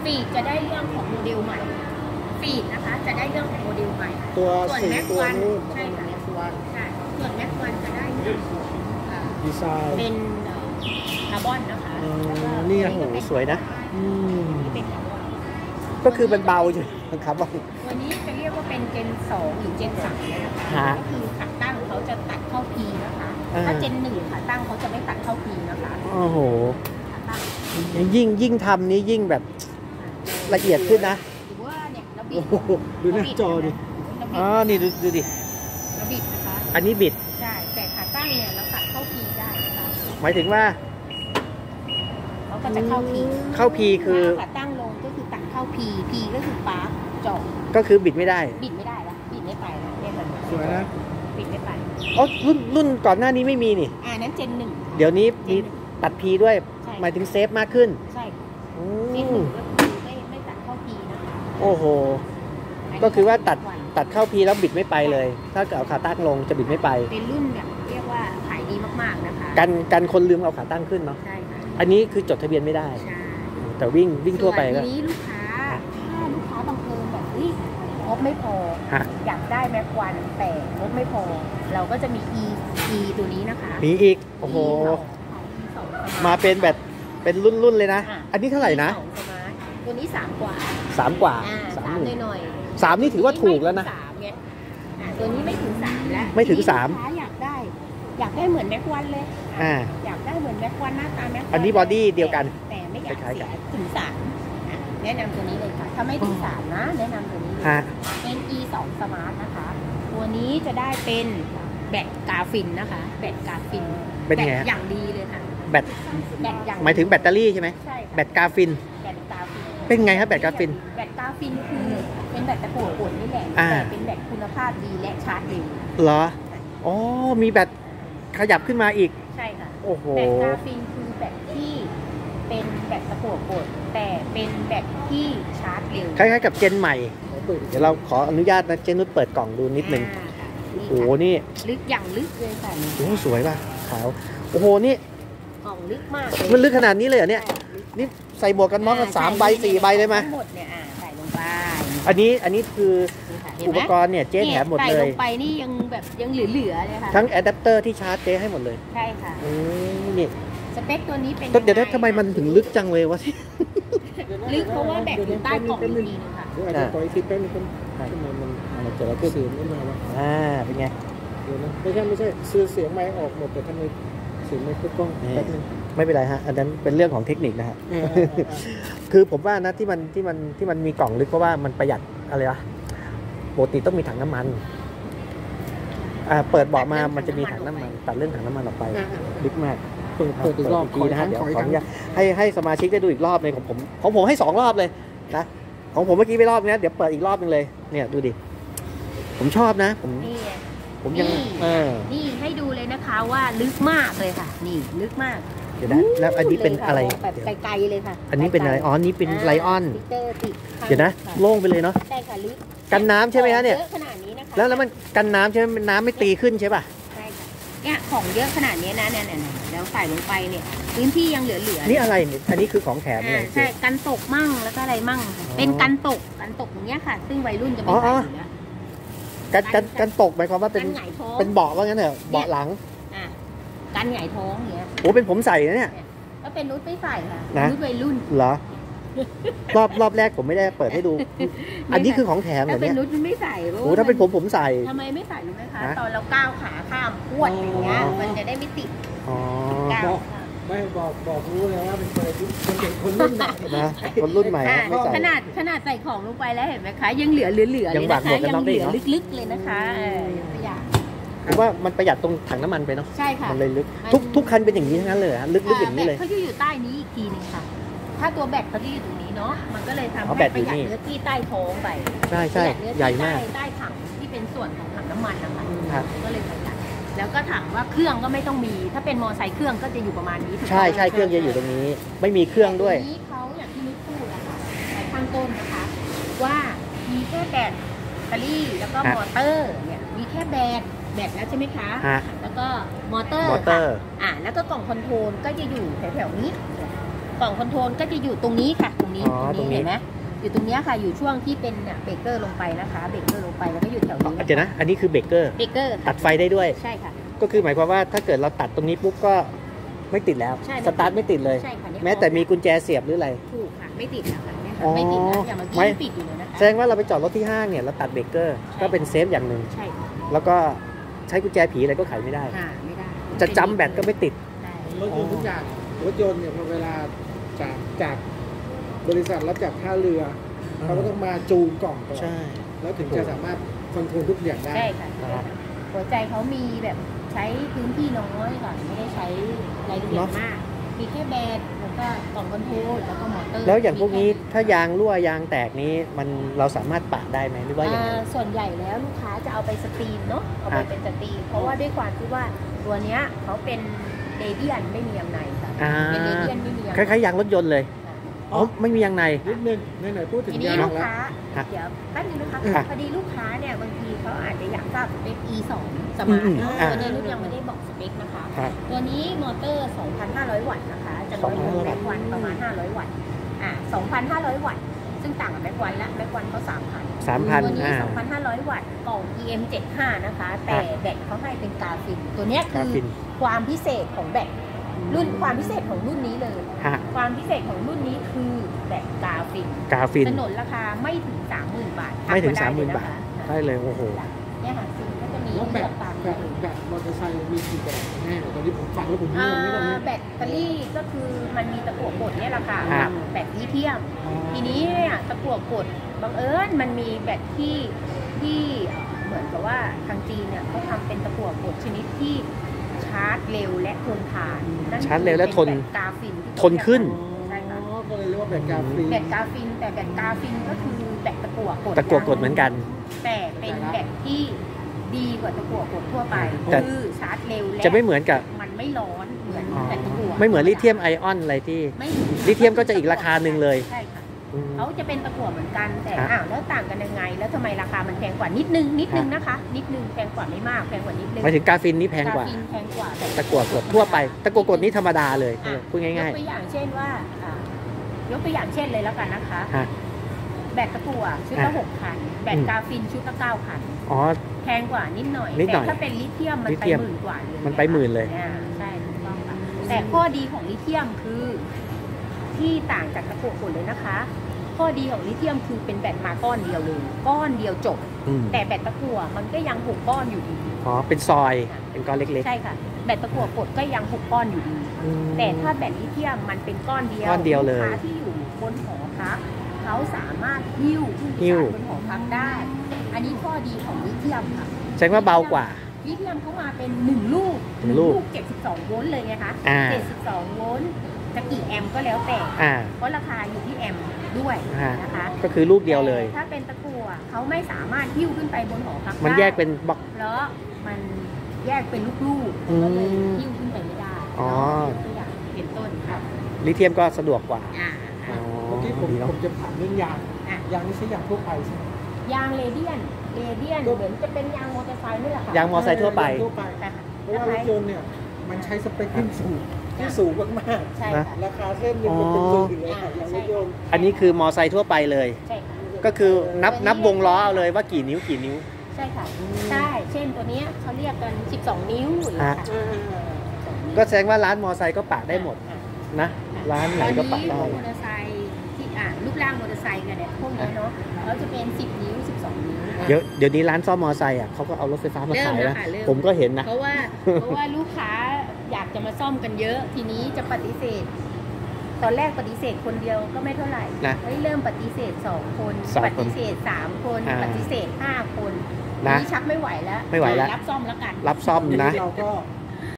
ฟีดจะได้เรื่องของโมเดลใหม่ฟีดนะคะจะได้เรื่องของโมเดลใหม่ตัวส่วนสีแม็กตัววันนี้ใช่ค่ะแม็กวันใช่ส่วนแม็กวันจะได้เรื่องของดีไซน์เป็นคาร์บอนนะคะนี่โหสวยนะเป็นคาร์บอนก็คือมันเบาอยู่ครับว่าตัวนี้จะเรียกว่าเป็นเจน2หรือเจน3นะคะก็คือขาตั้งเขาจะตัดเข้า P นะคะถ้าเจน1ขาตั้งเขาจะไม่ตัดเข้า P นะคะโอ้โหยิ่งทำนี้ยิ่งแบบละเอียดขึ้นนะหรือว่าเนี่ยเราบิดดูหน้าจอดินี่ดูดิเราบิดนะคะอันนี้บิดใช่แต่ขาตั้งเนี่ยเราตัดเข้า P ได้นะคะหมายถึงว่าเขาก็จะเข้า P คือขาตั้งลงก็คือตัดเข้า P ก็คือปาร์คจอก็คือบิดไม่ได้ละบิดไม่ไปแล้วเนี่ยมันสวยนะบิดไม่ไปอ๋อรุ่นก่อนหน้านี้ไม่มีนี่นั้นเจน1 เดี๋ยวนี้มีตัด P ด้วยหมายถึงเซฟมากขึ้นใช่เจน1ก็คือไม่ตัดเข้า P นะคะโอ้โหก็คือว่าตัดเข้า P แล้วบิดไม่ไปเลยถ้าเกิดเอาขาตั้งลงจะบิดไม่ไปเป็นรุ่นแบบเรียกว่าขายดีมากๆนะคะกันคนลืมเอาขาตั้งขึ้นเนาะใช่ค่ะอันนี้คือจดทะเบียนไม่ได้แต่วิ่งทั่วไปก็ทีนี้ลูกค้าบางคนแบบงบไม่พออยากได้แม็กวันแต่งบไม่พอเราก็จะมี E ตัวนี้นะคะมีอีกโอ้โหมาเป็นแบบเป็นรุ่นเลยนะอันนี้เท่าไหร่นะตัวนี้3 กว่า 3 กว่า 3หน่อย 3นี่ถือว่าถูกแล้วนะตัวนี้ไม่ถึง3แล้วไม่ถึง3 อยากได้เหมือนแม็กวันเลยอยากได้เหมือนแม็กวันหน้าตาแม็กวันอันนี้บอดี้เดียวกันแต่ไม่อยากเสียถึง3แนะนำตัวนี้เลยค่ะถ้าไม่ถึง3นะแนะนำตัวนี้เป็น E2 Smart นะคะตัวนี้จะได้เป็นแบตกาฟินนะคะแบตกาฟินเป็นไงอย่างดีเลยค่ะแบตอย่างหมายถึงแบตเตอรี่ใช่ไหมใช่แบตกาฟินเป็นไงครับแบตกาฟินคือเป็นแบตตะกั่วป่นนี่แหละแต่เป็นแบตคุณภาพดีและชาร์จเร็วเหรออ๋อมีแบตขยับขึ้นมาอีกใช่ค่ะโอ้โหแบตกาฟินคือแบตที่เป็นแบตตะกั่วป่นแต่เป็นแบตที่ชาร์จเร็วคล้ายๆกับเจนใหม่เดี๋ยวเราขออนุญาตนะเจนนุชเปิดกล่องดูนิดนึงโอ้โหนี่ลึกอย่างลึกเลยค่ะโอ้สวยป่ะขาวโอ้โหนี่กล่องลึกมากมันลึกขนาดนี้เลยเหรอเนี่ยนี่ใส่หมวกกันน็อกกัน3 ใบ 4 ใบเลยไหมทั้งหมดเนี่ยใส่ลงไปอันนี้คืออุปกรณ์เนี่ยเจ๊แถมหมดเลยใส่ลงไปนี่ยังแบบยังเหลือเลยค่ะทั้งอะแดปเตอร์ที่ชาร์จเจ๊ให้หมดเลยใช่ค่ะนี่สเปคตัวนี้เป็นเดี๋ยวทำไมมันถึงลึกจังเลยวะลึกเพราะว่าแบตอยู่ใต้กล่องอีกทีนึงค่ะอาจจะปล่อยคลิปแป๊บนึงมันเจอแล้วก็เสียงไม่มาแล้วเป็นไงเดี๋ยวนะไม่ใช่เสียงไมค์ออกหมดแต่ทำไมเสียงไมค์กล้องแป๊บนึงไม่เป็นไรฮะอันนั้นเป็นเรื่องของเทคนิคนะฮะคือผมว่านะที่มันมีกล่องลึกเพราะว่ามันประหยัดอะไรวะปกติต้องมีถังน้ำมันเปิดเบาะมามันจะมีถังน้ำมันตัดเรื่องถังน้ำมันออกไปลึกมากเปิดอีกรอบนะฮะเดี๋ยวขออนุญาตให้สมาชิกได้ดูอีกรอบเลยของผมให้2 รอบเลยนะของผมเมื่อกี้ไปรอบนี้เดี๋ยวเปิดอีกรอบนึงเลยเนี่ยดูดิผมชอบนะผมยังนี่ให้ดูเลยนะคะว่าลึกมากเลยค่ะนี่ลึกมากเดี๋ยวนะแล้วอันนี้เป็นอะไรแบบไกลๆเลยค่ะอันนี้เป็นอะไรอ๋อนี่เป็นไลออนเดี๋ยวนะโล่งไปเลยเนาะใช่ค่ะลึกกันน้ำใช่ไหมฮะเนี่ยเยอะขนาดนี้นะคะแล้วมันกันน้ำใช่ไหมน้ำไม่ตีขึ้นใช่ป่ะใช่ค่ะเนี่ยของเยอะขนาดนี้นะเนี่ยแล้วใส่ลงไปเนี่ยพื้นที่ยังเหลือนี่อะไรอันนี้คือของแถมเนี่ยใช่กันตกมั่งแล้วก็อะไรมั่งเป็นกันตกอย่างเงี้ยค่ะซึ่งวัยรุ่นจะไม่ใส่อยู่แล้วกันตกหมายความว่าเป็นเบาะว่างั้นเหรอเบาะหลังกันหงายท้องเงี้ยโอ้เป็นผมใส่นะเนี่ยก็เป็นนุชไม่ใส่ค่ะนุชวัยรุ่นเหรอรอบแรกผมไม่ได้เปิดให้ดูอันนี้คือของแถมเหรอเนี่ยถ้าเป็นนุชไม่ใส่โอ้ถ้าเป็นผมใส่ทำไมไม่ใส่รู้ไหมคะตอนเราก้าวขาข้ามพวดอย่างเงี้ยมันจะได้ไม่ติดก้าวไม่บอกรู้เลยว่าเป็นคนรุ่นใหม่นะคนรุ่นใหม่ไม่ใส่ขนาดใส่ของลงไปแล้วเห็นไหมคะยังเหลือเลยนะคะยังเหลือลึกๆเลยนะคะประหยัดเพราะว่ามันประหยัดตรงถังน้ำมันไปเนาะใช่ค่ะมันเลยลึกทุกคันเป็นอย่างนี้ทั้งนั้นเลยลึกอย่างนี้เลยเขาจะอยู่ใต้นี้อีกทีนึงค่ะถ้าตัวแบตเขาจะอยู่ตรงนี้เนาะมันก็เลยทำให้ประหยัดเนื้อที่ใต้ท้องไปใช่ใหญ่มากใต้ถังที่เป็นส่วนของถังน้ำมันนะคะก็เลยประหยัดแล้วก็ถามว่าเครื่องก็ไม่ต้องมีถ้าเป็นมอเตอร์ไซค์เครื่องก็จะอยู่ประมาณนี้ใช่เครื่องจะอยู่ตรงนี้ไม่มีเครื่องด้วยนี้เขาอย่างที่นุชพูดนะคะในข้างต้นนะคะว่ามีแค่แบตเตอรี่แล้วก็มอเตอร์เนี่ยมีแค่แบตแล้วใช่ไหมคะแล้วก็มอเตอร์แล้วก็กล่องคอนโทรลก็จะอยู่แถวๆนี้กล่องคอนโทรลก็จะอยู่ตรงนี้ค่ะตรงนี้ตรงนี้เห็นไหมอยู่ตรงนี้ค่ะอยู่ช่วงที่เป็นเนี่ยเบรกเกอร์ลงไปนะคะเบรกเกอร์ลงไปแล้วก็อยู่แถวนี้เดี๋ยวนะอันนี้คือเบรกเกอร์เบรกเกอร์ตัดไฟได้ด้วยใช่ค่ะก็คือหมายความว่าถ้าเกิดเราตัดตรงนี้ปุ๊บก็ไม่ติดแล้วใช่สตาร์ทไม่ติดเลยใช่ค่ะเนี่ยแม้แต่มีกุญแจเสียบหรืออะไรถูกค่ะไม่ติดแล้วค่ะเนี่ยอ๋อไม่ติดแล้วอย่างเมื่อไม่กี้ปิดอยู่เลยนะคะแสดงว่าเราไปจอดรถที่ห้างเนี่ยเราตัดเบรกเกอร์ก็เป็นเซฟอย่างหนึ่งใช่ค่ะแล้วก็ใช้กุญแจผีอะไรก็ไขไม่ได้ไม่ได้จะจำแบตก็ไม่ติดใช่รถยนต์ทุกอย่างรถยนต์เนี่ยพอเวลาจากบริษัทรับจากท่าเรือเขาก็ต้องมาจูนกล่องก่อนใช่แล้วถึงจะสามารถคอนโทรลทุกอย่างได้ใช่ค่ะหัวใจเขามีแบบใช้พื้นที่น้อยก่อนไม่ได้ใช้รายละเอียดมาก มีแค่แบตแล้วก็กล่องคอนโทรลแล้วก็มอเตอร์แล้วอย่างพวกนี้ถ้ายางรั่วยางแตกนี้มันเราสามารถปะได้ไหมหรือว่าอย่างไรส่วนใหญ่แล้วลูกค้าจะเอาไปสตรีมเนาะเอาไปเป็นสตรีมเพราะว่าด้วยความที่ว่าตัวเนี้ยเขาเป็นเรเดียนไม่มียางในค่ะเป็นเรเดียนไม่มียางคล้ายๆยางรถยนต์เลยอ๋อไม่มียางในนิดนึงไหนๆพูดถึงทีนี้ยางลูกแล้วค้าเดี๋ยวแป๊บนึงนะคะค่ะพอดีลูกค้าเนี่ยบางทีเขาอาจจะอยากทราบสเปค E2 สอืมาร์มทอ่าตัวนี้ลูกยังไม่ได้บอกสเปคนะคะครับตัวนี้มอเตอร์ 2,500 วัตต์นะคะ จะน้อยกว่าแม็กวันประมาณ 500 วัตต์ 2,500 วัตต์ ซึ่งต่างกับแม็กวันและแม็กวันเขา 3,000 3,000 ตัวนี้ 2,500 วัตต์ กล่อง EM75 นะคะ แต่แบตเขาให้เป็นกราฟิน ตัวเนี้ยคือความพิเศษของแบตความพิเศษของรุ่นนี้เลยฮะความพิเศษของรุ่นนี้คือแบตกราฟินกราฟินถนนราคาไม่ถึง 30,000 บาทไม่ถึงทัก 30,000 ด้บาทนะคะได้เลยโอ้โหเนี่ยค่ะซิมก็จะมีแล้วแบเลืตอกตามแบตแบตมอเตอร์ไซค์มีกี่แบบแน่ตอนนี้ผมฟังแล้วผมงอ่างไม่ตอนนี้แบตเตอรี่ก็คือมันมีตะกั่วกดเนี่ยแหละค่ะอ่าแบตลิเธียม ทีนี้เนี่ยตะกั่วกดบังเอิญมันมีแบตที่เหมือนกับว่าทางจีนเนี่ยเขาทำเป็นตะกั่วกดชนิดที่ชาร์จเร็วและทนทานนั่นชาร์จเร็วและทนเป็นแบตกราฟินที่ทนขึ้นใช่ค่ะก็เลยเรียกว่าแบตกราฟินแบตกราฟินแต่แบตกราฟินก็คือแบตตะกั่วกดตะกั่วกดเหมือนกันแต่เป็นแบตที่ดีกว่าตะกั่วกดทั่วไปแต่คือชาร์จเร็วและจะไม่เหมือนกับมันไม่ร้อนเหมือนแบตตะกั่วไม่เหมือนลิเธียมไอออนอะไรที่ไม่ลิเธียมก็จะอีกราคาหนึ่งเลยใช่ค่ะอืมเขาจะเป็นตะกั่วเหมือนกันแต่ฮะแล้วต่างกันยังไง แล้วทำไมราคามันแพงกว่านิดนึงนะคะ นิดนึงแพงกว่าไม่มากแพงกว่านิดนึงหมายถึงกราฟินนี่แพงกว่าราฟินแพงกว่าแต่ตะกั่วกดทั่วไปตะกั่วกดนี่ธรรมดาเลยอ่ะพูดง่ายยกตัวอย่างเช่นว่าอ่ะยกตัวอย่างเช่นเลยแล้วกันนะคะๆฮะแบตตะกั่วชุดละ 6,000 แบตกราฟินชุดละ 9,000 อ๋อแพงกว่านิดหน่อยนิดหน่อยแต่ถ้าเป็นลิเธียมมันลิไปเธียมหมื่นกว่าเลยมันไปหมื่นเลยใช่ถูกต้องค่ะแต่ข้อดีของลิเธียมคือที่ต่างจากตะกั่วกดเลยนะคะ ข้อดีของลิเธียมคือเป็นแบตมาก้อนเดียวเลยก้อนเดียวจบอืมแต่แบตตะกั่วมันก็ยัง6ก้อนอยู่ดีอ๋อเป็นซอยเป็นก้อนเล็กใช่ค่ะแบตตะกั่วกดก็ยัง6ก้อนอยู่ดีๆอืมแต่ถ้าแบตลิเธียมมันเป็นก้อนเดียวก้อนเดียวเลยกค้าที่อยู่บนหอพักเขาสามารถหิ้วผู้โดยหิ้วสารบนหอพักได้ อันนี้ข้อดีของลิเธียมค่ะแสดงว่าเบากว่าลิเธียมเขามาเป็น1ลูกหนึ่งลูก 72 โวลต์เลยไงคะอ่า 72 โวลต์จะกี่แอมป์ก็แล้วแต่อ่าเพราะราคาอยู่ที่แอมป์ด้วยอ่านะคะก็คือลูกเดียวเลยแต่ถ้าเป็นตะกั่วเขาไม่สามารถหิ้วขึ้นไปบนหอพักมันได้แยกเป็นบล็อกเพราะมันแยกเป็นลูกๆอืมก็เลยหิ้วขึ้นไปไม่ได้อ๋อตัวอย่างเป็นต้นค่ะลิเธียมก็สะดวกกว่าอ่าอ๋อเมื่อกี้ผมดีเนาะจะถามเรื่องยางอ่ะยางนี่ใช้ยางทั่วไปใช่ไหมยางเรเดียนเหมือนจะเป็นยางมอเตอร์ไซค์นี่แหละค่ะยางมอไซค์ทั่วไปทั่วไปแต่เพราะว่ารถยนต์เนี่ยมันใช้สเปคที่สูงมากใช่นะค่ะๆราคาเส้นหนึงมันเป็นหมื่นเลยค่ะยางรถยนต์อันนี้คือมอไซค์ทั่วไปเลยใช่ค่ะก็คือนับวงล้อเอาเลยว่ากี่นิ้วกี่นิ้วใช่ค่ะใช่เช่นตัวเนี้ยเขาเรียกกัน 12 นิ้วอย่างเงี้ยค่ะก็แสดงว่าร้านมอไซค์ก็ปะได้หมดอ่ะนะ ร้านไหนก็ปะตได้อนนี้มอเตอร์ไซค์ที่รูปร่างมอเตอร์ไซค์กันเนี่ยพวกนี้เนาะเขาจะเป็น 10 นิ้ว 12 นิ้วเดี๋ยวนี้ร้านซ่อมมอไซค์อ่ะเขาก็เอารถไฟฟ้ามาขายเริ่มแล้แล้ววค่ะเริ่มผมก็เห็นนะเพราะว่าลูกค้าอยากจะมาซ่อมกันเยอะ ทีนี้จะปฏิเสธ ตอนแรกปฏิเสธคนเดียวก็ไม่เท่าไหร่นะเฮ้ยเริ่มปฏิเสธ2 คนสองปคนฏิเสธ3 คนอ่าปฏิเสธ5 คนนะนี่ชักไม่ไหวแล้วไม่ไหวแล้วรับซ่อมแล้วกันรับซ่อมนะเราก็